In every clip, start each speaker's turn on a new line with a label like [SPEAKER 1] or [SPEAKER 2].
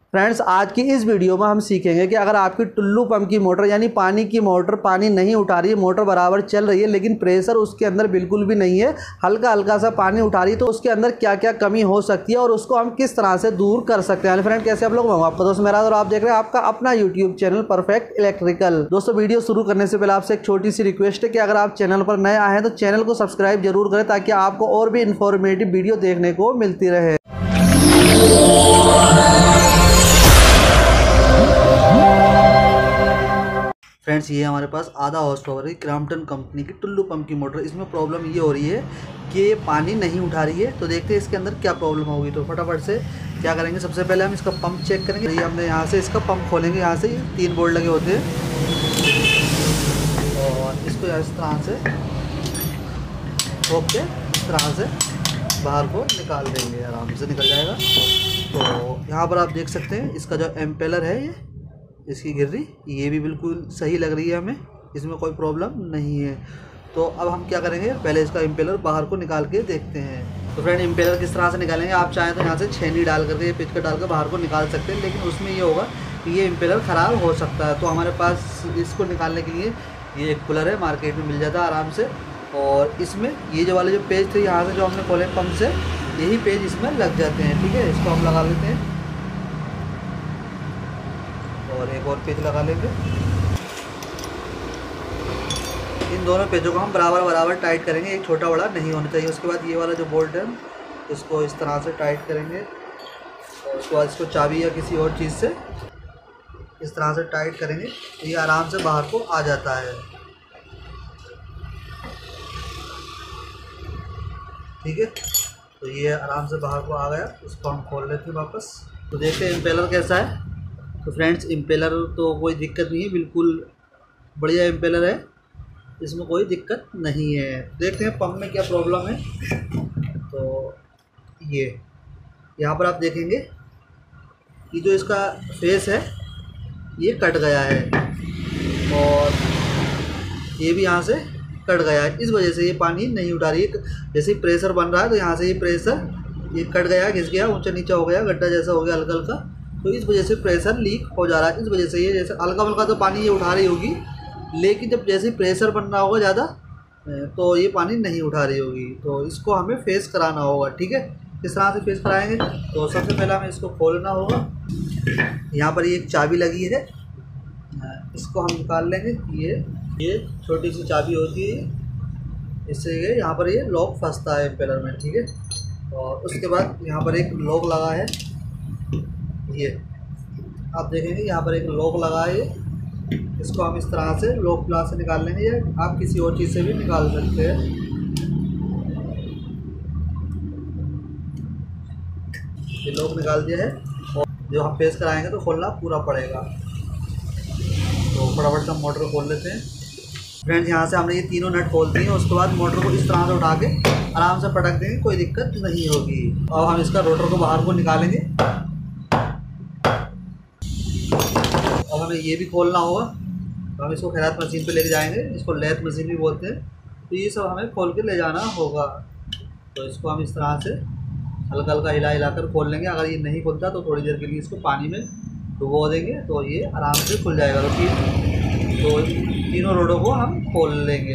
[SPEAKER 1] Friends, आज की इस वीडियो में हम सीखेंगे कि अगर आपकी टुल्लू पंप की मोटर यानी पानी की मोटर पानी नहीं उठा रही है, मोटर बराबर चल रही है लेकिन प्रेशर उसके अंदर बिल्कुल भी नहीं है, हल्का हल्का सा पानी उठा रही है, तो उसके अंदर क्या क्या कमी हो सकती है और उसको हम किस तरह से दूर कर सकते हैं। फ्रेंड, कैसे आप लोग, मैं आपका दोस्त मेरा और आप देख रहे हैं आपका अपना यूट्यूब चैनल परफेक्ट इलेक्ट्रिकल। दोस्तों, वीडियो शुरू करने से पहले आपसे एक छोटी सी रिक्वेस्ट है कि अगर आप चैनल पर नए आए हैं तो चैनल को सब्सक्राइब जरूर करें ताकि आपको और भी इन्फॉर्मेटिव वीडियो देखने को मिलती रहे। फ्रेंड्स, ये हमारे पास आधा हॉर्स पावर की क्रॉम्पटन कंपनी की टुल्लू पंप की मोटर। इसमें प्रॉब्लम ये हो रही है कि ये पानी नहीं उठा रही है। तो देखते हैं इसके अंदर क्या प्रॉब्लम होगी। तो फटाफट से क्या करेंगे, सबसे पहले हम इसका पंप चेक करेंगे। ये हमने यहाँ से इसका पंप खोलेंगे, यहाँ से 3 बोल्ट लगे होते हैं और इसको इस तरह से ठोक के इस तरह से बाहर को निकाल देंगे, आराम से निकल जाएगा। तो यहाँ पर आप देख सकते हैं इसका जो एम्पेलर है, ये इसकी गिर्री ये भी बिल्कुल सही लग रही है हमें, इसमें कोई प्रॉब्लम नहीं है। तो अब हम क्या करेंगे, पहले इसका इम्पेलर बाहर को निकाल के देखते हैं। तो फ्रेंड, इम्पेलर किस तरह से निकालेंगे, आप चाहें तो यहाँ से छेनी डाल करके पिच कर डाल कर बाहर को निकाल सकते हैं, लेकिन उसमें ये होगा कि ये इम्पेलर ख़राब हो सकता है। तो हमारे पास इसको निकालने के लिए ये एक कूलर है, मार्केट में मिल जाता है आराम से। और इसमें ये जो वाले जो पेज थे यहाँ से जो हमने खोले पंप से, यही पेज इसमें लग जाते हैं। ठीक है, इसको हम लगा लेते हैं और एक और पेज लगा लेंगे। इन दोनों पेजों को हम बराबर टाइट करेंगे, एक छोटा बड़ा नहीं होना चाहिए। उसके बाद ये वाला जो बोल्ट है इसको इस तरह से टाइट करेंगे और उसके बाद इसको चाबी या किसी और चीज़ से इस तरह से टाइट करेंगे, ये आराम से बाहर को आ जाता है। ठीक है, तो ये आराम से बाहर को आ गया। इसको हम खोल लेते हैं वापस। तो देखते हैं इम्पेलर कैसा है। तो फ्रेंड्स, इम्पेलर तो कोई दिक्कत नहीं है, बिल्कुल बढ़िया इम्पेलर है, इसमें कोई दिक्कत नहीं है। देखते हैं पंप में क्या प्रॉब्लम है। तो ये यहाँ पर आप देखेंगे कि जो इसका फेस है ये कट गया है और ये भी यहाँ से कट गया है, इस वजह से ये पानी नहीं उठा रही है। जैसे ही प्रेशर बन रहा है तो यहाँ से ये प्रेशर ये कट गया, घिस गया, ऊंचा नीचा हो गया, गड्ढा जैसा हो गया हल्का हल्का, तो इस वजह से प्रेशर लीक हो जा रहा है। इस वजह से ये जैसे हल्का हल्का तो पानी ये उठा रही होगी, लेकिन जब जैसे प्रेशर बन रहा होगा ज़्यादा तो ये पानी नहीं उठा रही होगी। तो इसको हमें फेस कराना होगा। ठीक है, किस तरह से फेस कराएंगे, तो सबसे पहले हमें इसको खोलना होगा। यहाँ पर ये एक चाबी लगी है, इसको हम निकाल लेंगे। ये छोटी सी चाबी होती है, इससे ये यहाँ पर ये लॉक फंसता है इम्पेलर में। ठीक है, और उसके बाद यहाँ पर एक लॉक लगा है, ये आप देखेंगे यहाँ पर एक लॉक लगा है। इसको हम इस तरह से लॉक प्लास से निकाल लेंगे या आप किसी और चीज़ से भी निकाल सकते हैं। ये लॉक निकाल दिया है और जो हम फेस कराएंगे तो खोलना पूरा पड़ेगा। तो फटाफट से हम मोटर को खोल लेते हैं। फ्रेंड्स, यहाँ से हमने ये तीनों नट खोल दिए हैं, उसके बाद मोटर को इस तरह से उठा के आराम से पटक देंगे, कोई दिक्कत नहीं होगी। और हम इसका रोटर को बाहर को निकालेंगे। अब हमें ये भी खोलना होगा, तो हम इसको खैरात मशीन पे लेके जाएंगे, इसको लेथ मशीन भी बोलते हैं। तो ये सब हमें खोल के ले जाना होगा। तो इसको हम इस तरह से हल्का हल्का हिला कर खोल लेंगे। अगर ये नहीं खुलता तो थोड़ी देर के लिए इसको पानी में डुबो देंगे, तो ये आराम से खुल जाएगा। तो तीनों रोडों को हम खोल लेंगे।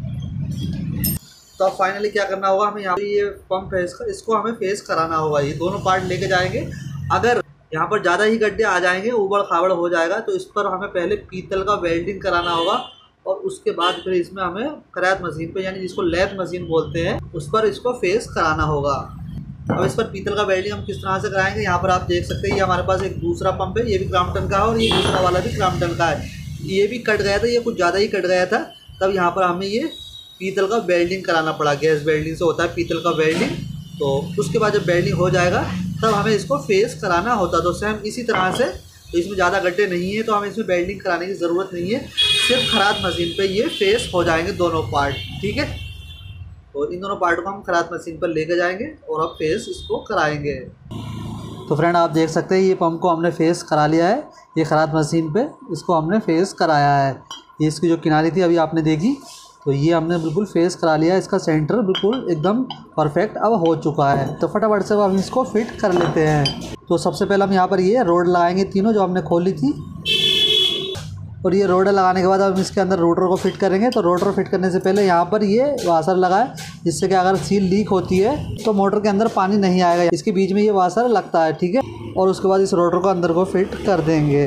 [SPEAKER 1] तो अब फाइनली क्या करना होगा, हमें यहाँ पे ये पंप है इसको हमें फेस कराना होगा। ये दोनों पार्ट लेके जाएंगे। अगर यहाँ पर ज़्यादा ही गड्ढे आ जाएंगे, उबड़ खाबड़ हो जाएगा, तो इस पर हमें पहले पीतल का वेल्डिंग कराना होगा और उसके बाद फिर इसमें हमें खैरात मशीन पे यानी जिसको लेथ मशीन बोलते हैं उस पर इसको फेस कराना होगा। अब इस पर पीतल का वेल्डिंग हम किस तरह से कराएंगे, यहाँ पर आप देख सकते हैं ये हमारे पास एक दूसरा पंप है, ये भी क्रॉम्पटन का है और ये दूसरा वाला भी क्रॉम्पटन का है। ये भी कट गया था, ये कुछ ज़्यादा ही कट गया था, तब यहाँ पर हमें ये पीतल का वेल्डिंग कराना पड़ा। गैस वेल्डिंग से होता है पीतल का वेल्डिंग। तो उसके बाद जब वेल्डिंग हो जाएगा तब हमें इसको फेस कराना होता। तो सेम इसी तरह से, तो इसमें ज़्यादा गड्ढे नहीं है तो हमें इसमें वेल्डिंग कराने की ज़रूरत नहीं है, सिर्फ खरात मशीन पे ये फेस हो जाएंगे दोनों पार्ट। ठीक है, तो इन दोनों पार्ट को हम खरात मशीन पर लेकर जाएंगे और अब फेस इसको कराएंगे। तो फ्रेंड, आप देख सकते हैं ये पंप को हमने फेस करा लिया है, ये खरात मशीन पे इसको हमने फेस कराया है। ये इसकी जो किनारी थी अभी आपने देखी, तो ये हमने बिल्कुल फेस करा लिया, इसका सेंटर बिल्कुल एकदम परफेक्ट अब हो चुका है। तो फटाफट से हम इसको फिट कर लेते हैं। तो सबसे पहले हम यहाँ पर ये रोड लगाएंगे तीनों जो हमने खोली थी, और ये रोड लगाने के बाद हम इसके अंदर रोटर को फिट करेंगे। तो रोटर फिट करने से पहले यहाँ पर ये वाशर लगाए, जिससे कि अगर सील लीक होती है तो मोटर के अंदर पानी नहीं आएगा। इसके बीच में ये वाशर लगता है, ठीक है। और उसके बाद इस रोटर को अंदर को फिट कर देंगे।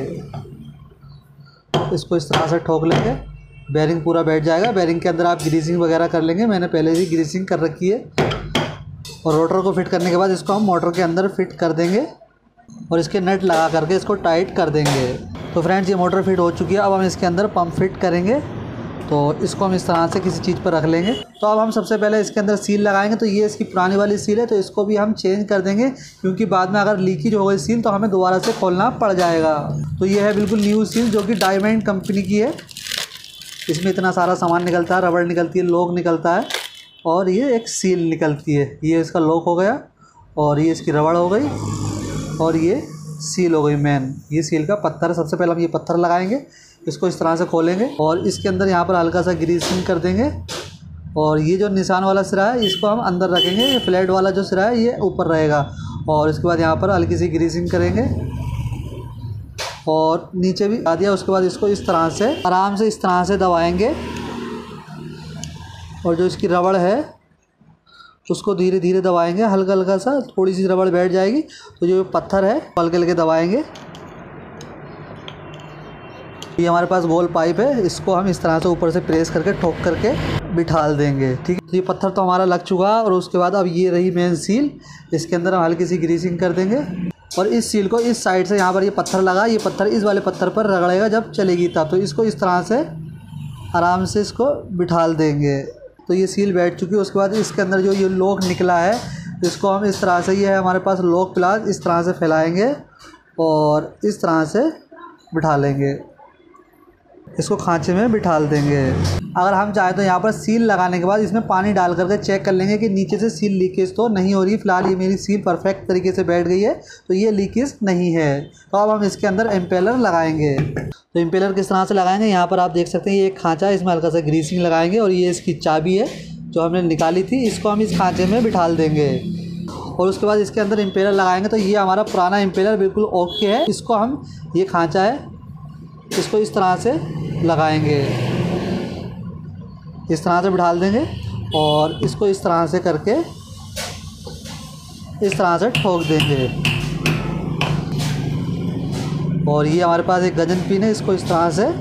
[SPEAKER 1] इसको इस तरह से ठोक लेंगे, बेरिंग पूरा बैठ जाएगा। बेरिंग के अंदर आप ग्रीसिंग वगैरह कर लेंगे, मैंने पहले ही ग्रीसिंग कर रखी है। और रोटर को फिट करने के बाद इसको हम मोटर के अंदर फिट कर देंगे और इसके नट लगा करके इसको टाइट कर देंगे। तो फ्रेंड्स ये मोटर फिट हो चुकी है। अब हम इसके अंदर पंप फिट करेंगे। तो इसको हम इस तरह से किसी चीज़ पर रख लेंगे। तो अब हम सबसे पहले इसके अंदर सील लगाएंगे। तो ये इसकी पुरानी वाली सील है, तो इसको भी हम चेंज कर देंगे, क्योंकि बाद में अगर लीकेज हो गई सील तो हमें दोबारा से खोलना पड़ जाएगा। तो ये है बिल्कुल न्यू सील जो कि डायमंड कंपनी की है। इसमें इतना सारा सामान निकलता है, रबड़ निकलती है, लॉक निकलता है और ये एक सील निकलती है। ये इसका लॉक हो गया और ये इसकी रबड़ हो गई और ये सील हो गई मेन। ये सील का पत्थर, सबसे पहले हम ये पत्थर लगाएंगे, इसको इस तरह से खोलेंगे और इसके अंदर यहाँ पर हल्का सा ग्रीसिंग कर देंगे। और ये जो निशान वाला सिरा है इसको हम अंदर रखेंगे, ये फ्लैट वाला जो सिरा है ये ऊपर रहेगा। और इसके बाद यहाँ पर हल्की सी ग्रीसिंग करेंगे और नीचे भी आ दिया। उसके बाद इसको इस तरह से आराम से इस तरह से दबाएंगे और जो इसकी रबड़ है उसको धीरे धीरे दबाएंगे, हल्का हल्का सा, थोड़ी सी रबड़ बैठ जाएगी। तो जो पत्थर है हल्के हल्के दबाएंगे। ये हमारे पास गोल पाइप है, इसको हम इस तरह से ऊपर से प्रेस करके ठोक करके बिठाल देंगे, ठीक है। तो ये पत्थर तो हमारा लग चुका है। और उसके बाद अब ये रही मेन सील, इसके अंदर हम हल्की सी ग्रीसिंग कर देंगे और इस सील को इस साइड से यहाँ पर ये पत्थर लगा, ये पत्थर इस वाले पत्थर पर रगड़ेगा जब चलेगी तब। तो इसको इस तरह से आराम से इसको बिठाल देंगे। तो ये सील बैठ चुकी है। उसके बाद इसके अंदर जो ये लॉक निकला है इसको हम इस तरह से, ये है हमारे पास लॉक प्लास, इस तरह से फैलाएंगे और इस तरह से बिठा लेंगे, इसको खांचे में बिठाल देंगे। अगर हम चाहें तो यहाँ पर सील लगाने के बाद इसमें पानी डाल करके चेक कर लेंगे कि नीचे से सील लीकेज तो नहीं हो रही। फ़िलहाल ये मेरी सील परफेक्ट तरीके से बैठ गई है, तो ये लीकेज नहीं है। तो अब हम इसके अंदर एम्पेलर लगाएंगे। तो एम्पेलर किस तरह से लगाएंगे, यहाँ पर आप देख सकते हैं ये एक खांचा है, इसमें हल्का सा ग्रीसिंग लगाएंगे और ये इसकी चाबी है जो हमने निकाली थी, इसको हम इस खांचे में बिठाल देंगे। और उसके बाद इसके अंदर एम्पेलर लगाएंगे। तो ये हमारा पुराना एम्पेलर बिल्कुल ओके है। इसको हम, ये खांचा है, इसको इस तरह से लगाएंगे, इस तरह से बिठाल देंगे और इसको इस तरह से करके इस तरह से ठोक देंगे। और ये हमारे पास एक गजन पिन है, इसको इस तरह से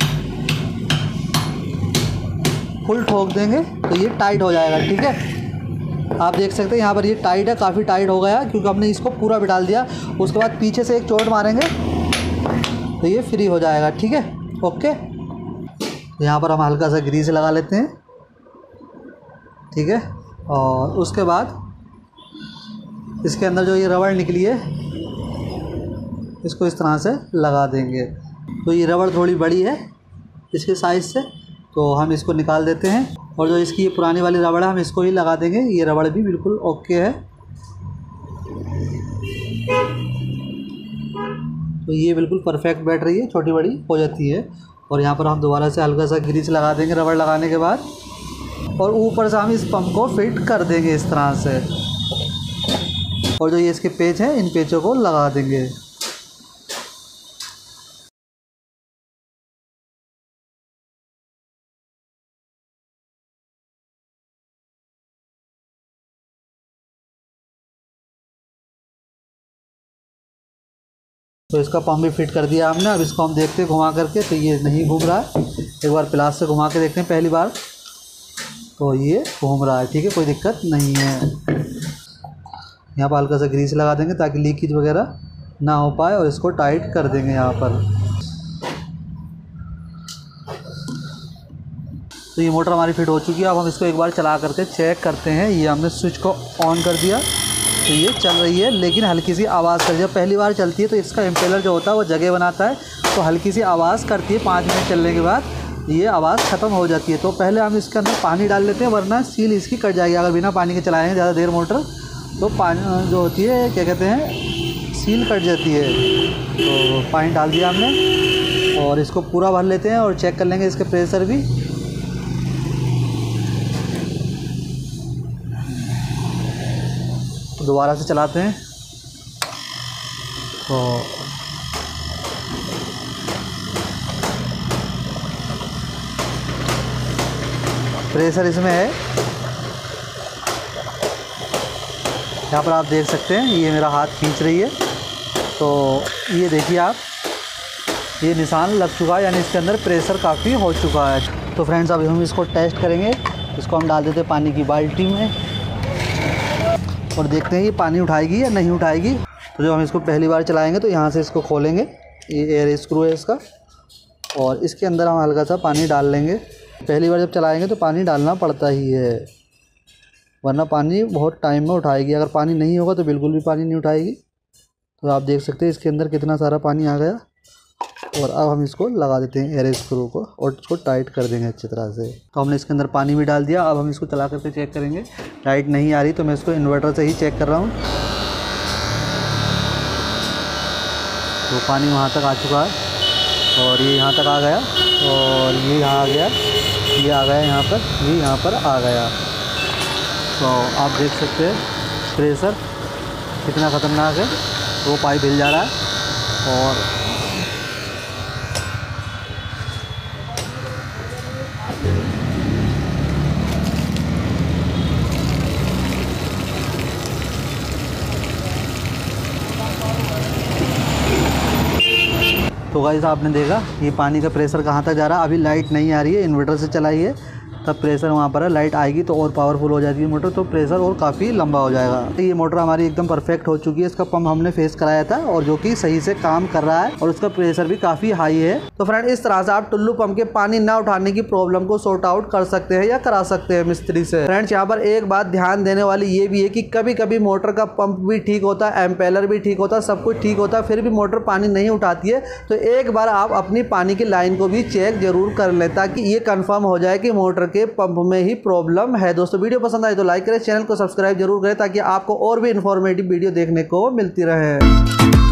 [SPEAKER 1] फुल ठोक देंगे तो ये टाइट हो जाएगा, ठीक है। आप देख सकते हैं यहाँ पर ये टाइट है, काफ़ी टाइट हो गया क्योंकि हमने इसको पूरा बिठाल दिया। उसके बाद पीछे से एक चोट मारेंगे तो ये फ्री हो जाएगा, ठीक है, ओके। यहाँ पर हम हल्का सा ग्रीस लगा लेते हैं, ठीक है। और उसके बाद इसके अंदर जो ये रबड़ निकली है इसको इस तरह से लगा देंगे। तो ये रबड़ थोड़ी बड़ी है इसके साइज़ से, तो हम इसको निकाल देते हैं। और जो इसकी ये पुरानी वाली रबड़ है हम इसको ही लगा देंगे। ये रबड़ भी बिल्कुल ओके है। तो ये बिल्कुल परफेक्ट बैठ रही है, छोटी बड़ी हो जाती है। और यहाँ पर हम दोबारा से हल्का सा ग्रीस लगा देंगे रबड़ लगाने के बाद, और ऊपर से हम इस पंप को फिट कर देंगे इस तरह से। और जो ये इसके पेच हैं इन पेचों को लगा देंगे। तो इसका पंप भी फिट कर दिया हमने। अब इसको हम देखते हैं घुमा करके, तो ये नहीं घूम रहा है। एक बार प्लास से घुमा के देखते हैं पहली बार, तो ये घूम रहा है, ठीक है, कोई दिक्कत नहीं है। यहाँ पर हल्का सा ग्रीस लगा देंगे ताकि लीकेज वगैरह ना हो पाए और इसको टाइट कर देंगे यहाँ पर। तो ये मोटर हमारी फिट हो चुकी है। अब हम इसको एक बार चला करके चेक करते हैं। ये हमने स्विच को ऑन कर दिया तो ये चल रही है, लेकिन हल्की सी आवाज़ कर, जब पहली बार चलती है तो इसका इम्पेलर जो होता है वो जगह बनाता है, तो हल्की सी आवाज़ करती है। 5 मिनट चलने के बाद ये आवाज़ ख़त्म हो जाती है। तो पहले हम इसके अंदर पानी डाल लेते हैं, वरना सील इसकी कट जाएगी। अगर बिना पानी के चलाएंगे ज़्यादा देर मोटर तो पानी जो होती है क्या कहते हैं, सील कट जाती है। तो पानी डाल दिया हमने और इसको पूरा भर लेते हैं और चेक कर लेंगे इसके प्रेशर भी। दोबारा से चलाते हैं तो प्रेशर इसमें है। यहाँ पर आप देख सकते हैं, ये मेरा हाथ खींच रही है तो ये देखिए आप, ये निशान लग चुका है, यानी इसके अंदर प्रेशर काफ़ी हो चुका है। तो फ्रेंड्स अभी हम इसको टेस्ट करेंगे। इसको हम डाल देते हैं पानी की बाल्टी में और देखते हैं ये पानी उठाएगी या नहीं उठाएगी। तो जब हम इसको पहली बार चलाएंगे तो यहाँ से इसको खोलेंगे, ये एयर स्क्रू है इसका, और इसके अंदर हम हल्का सा पानी डाल लेंगे। पहली बार जब चलाएंगे तो पानी डालना पड़ता ही है, वरना पानी बहुत टाइम में उठाएगी। अगर पानी नहीं होगा तो बिल्कुल भी पानी नहीं उठाएगी। तो आप देख सकते हैं इसके अंदर कितना सारा पानी आ गया। और अब हम इसको लगा देते हैं एयर स्क्रू को और इसको टाइट कर देंगे अच्छी तरह से। तो हमने इसके अंदर पानी भी डाल दिया। अब हम इसको चला करके चेक करेंगे। लाइट नहीं आ रही तो मैं इसको इन्वर्टर से ही चेक कर रहा हूँ। तो पानी वहाँ तक आ चुका है और ये यहाँ तक आ गया और ये यहाँ आ गया, ये आ गया यहाँ पर, ये यहाँ पर आ गया। तो आप देख सकते हैं प्रेशर कितना ख़तरनाक है। वो पाइप हिल जा रहा है और तो गाइस आपने देखा ये पानी का प्रेशर कहाँ तक जा रहा है। अभी लाइट नहीं आ रही है, इन्वर्टर से चलाई है तब प्रेशर वहाँ पर है। लाइट आएगी तो और पावरफुल हो जाती है मोटर, तो प्रेशर और काफ़ी लंबा हो जाएगा। तो ये मोटर हमारी एकदम परफेक्ट हो चुकी है। इसका पंप हमने फेस कराया था और जो कि सही से काम कर रहा है और उसका प्रेशर भी काफ़ी हाई है। तो फ्रेंड इस तरह से आप टुल्लू पंप के पानी ना उठाने की प्रॉब्लम को सॉर्ट आउट कर सकते हैं या करा सकते हैं मिस्त्री से। फ्रेंड्स यहाँ पर एक बात ध्यान देने वाली ये भी है कि कभी कभी मोटर का पंप भी ठीक होता है, एम्पेलर भी ठीक होता है, सब कुछ ठीक होता है, फिर भी मोटर पानी नहीं उठाती है। तो एक बार आप अपनी पानी की लाइन को भी चेक जरूर कर लें ताकि ये कंफर्म हो जाए कि मोटर के पंप में ही प्रॉब्लम है। दोस्तों वीडियो पसंद आए तो लाइक करें, चैनल को सब्सक्राइब जरूर करें ताकि आपको और भी इंफॉर्मेटिव वीडियो देखने को मिलती रहे।